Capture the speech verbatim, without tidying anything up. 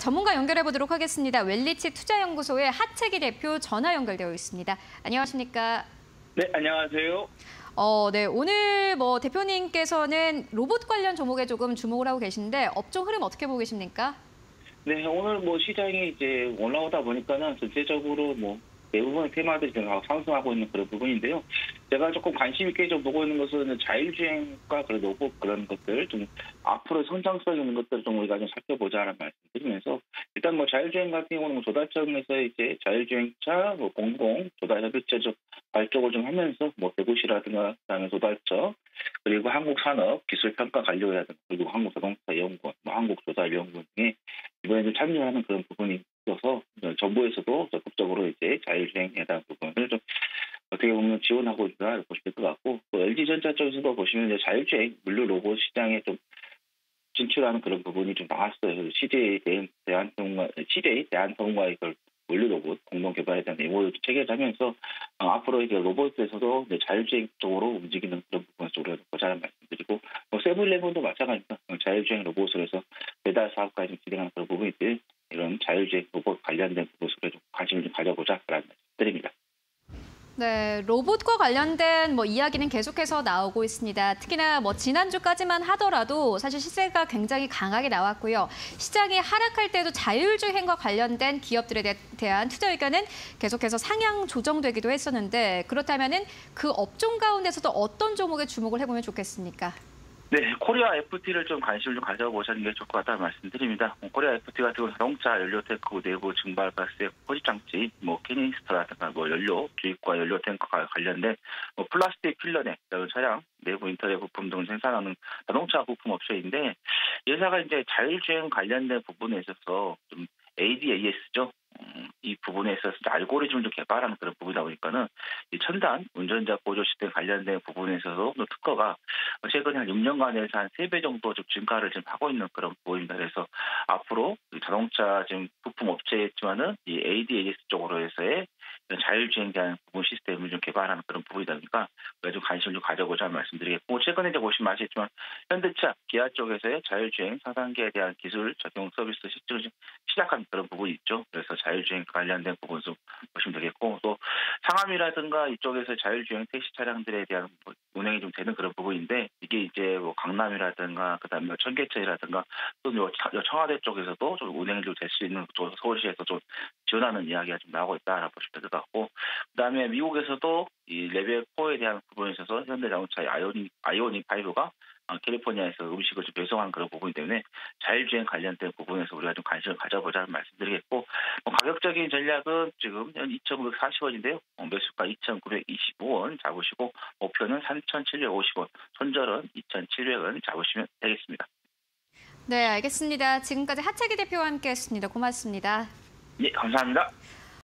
전문가 연결해 보도록 하겠습니다. 웰리치 투자연구소의 하채기 대표 전화 연결되어 있습니다. 안녕하십니까? 네, 안녕하세요. 어, 네, 오늘 뭐 대표님께서는 로봇 관련 종목에 조금 주목을 하고 계신데 업종 흐름 어떻게 보고 계십니까? 네, 오늘 뭐 시장이 이제 올라오다 보니까는 전체적으로 뭐 대부분의 테마들이 좀 상승하고 있는 그런 부분인데요. 제가 조금 관심 있게 좀 보고 있는 것은 자율주행과 그런 로봇 그런 것들 좀 앞으로 성장성 있는 것들을 좀 우리가 좀 살펴보자는 말씀드리면서 일단 뭐 자율주행 같은 경우는 뭐 조달청에서 이제 자율주행차, 뭐 공공 조달협의체 좀 발족을 좀 하면서 뭐 대구시라든가 그다음에 조달처 그리고 한국산업기술평가관료회라든가 그리고 한국자동차연구원, 뭐 한국조달연구원 등에 이번에 좀 참여하는 그런 부분이 있어서 정부에서도 적극적으로 이제 자율주행에 대한 부분을 좀 어떻게 보면 지원하고 있다 보시면 될 것 같고 또 엘지전자 쪽에서도 보시면 이제 자율주행 물류 로봇 시장에 좀 진출하는 그런 부분이 좀 나왔어요. 씨제이 대한 대한통과 씨제이 대한통과의 그 물류 로봇 공동 개발에 대한 메모를 체결하면서 어, 앞으로 이제 로봇에서도 이제 자율주행 쪽으로 움직이는 그런 부분 쪽으로 보자는 말씀드리고 뭐 세븐일레븐도 마찬가지입니다. 자율주행 로봇으로 해서 배달 사업까지 좀 진행하는 그런 부분이들 이런 자율주행 로봇 관련된 부분에 좀 관심을 좀 가져보자라는 말씀드립니다. 네, 로봇과 관련된 뭐 이야기는 계속해서 나오고 있습니다. 특히나 뭐 지난주까지만 하더라도 사실 시세가 굉장히 강하게 나왔고요. 시장이 하락할 때도 자율주행과 관련된 기업들에 대, 대한 투자 의견은 계속해서 상향 조정되기도 했었는데 그렇다면은 그 업종 가운데서도 어떤 종목에 주목을 해보면 좋겠습니까? 네, 코리아 에프티를 좀 관심을 좀 가져보시는 게 좋을 것 같다는 말씀드립니다. 코리아 에프티 같은 경우 자동차 연료 탱크 내부 증발 가스의 포집 장치, 뭐 캐니스터라든가 뭐 연료 주입과 연료 탱크와 관련된 뭐 플라스틱 필러넥, 차량 내부 인테리어 부품 등을 생산하는 자동차 부품 업체인데 이 회사가 이제 자율주행 관련된 부분에 있어서 좀 에이디에이에스죠. 음, 이 부분에 있어서 알고리즘을 좀 개발하는 그런 부분이다 보니까는 이 첨단 운전자 보조 시스템 관련된 부분에 있어서 특허가 최근 한 육 년간에서 한 세 배 정도 좀 증가를 좀 하고 있는 그런 부분입니다. 그래서 앞으로 자동차 지금 부품 업체였지만은 이 에이디에이에스 쪽으로 해서의 자율주행에 대한 부분 시스템을 좀 개발하는 그런 부분이다 보니까 좀 관심을 좀 가져보자 말씀드리겠고 최근에 이제 보시면 아시겠지만 현대차, 기아 쪽에서의 자율주행 사 단계에 대한 기술 적용 서비스 실증을 시작한 그런 부분이 있죠. 그래서 자율주행 관련된 부분 좀 보시면 되겠고 또 상암이라든가 이쪽에서 자율주행 택시 차량들에 대한 운행이 좀 되는 그런 부분인데 이게 이제 뭐 강남이라든가 그다음에 뭐 청계천이라든가 또 청와대 쪽에서도 좀 운행이 좀 될 수 있는 서울시에서 좀 지원하는 이야기가 좀 나오고 있다라고 보시면 될 것 같고 그다음에 미국에서도 이 레벨 사에 대한 부분에 있어서 현대자동차의 아이오닉 아이오닉 파이브가 캘리포니아에서 음식을 좀 배송하는 그런 부분이기 때문에 자율주행 관련된 부분에서 우리가 좀 관심을 가져보자는 말씀드리겠고 뭐 가격적인 전략은 지금 현 이천구백사십 원인데요. 매수가 이천구백이십오 원 잡으시고 목표는 삼천칠백오십 원, 손절은 이천칠백 원 잡으시면 되겠습니다. 네, 알겠습니다. 지금까지 하채기 대표와 함께했습니다. 고맙습니다. 네, 감사합니다.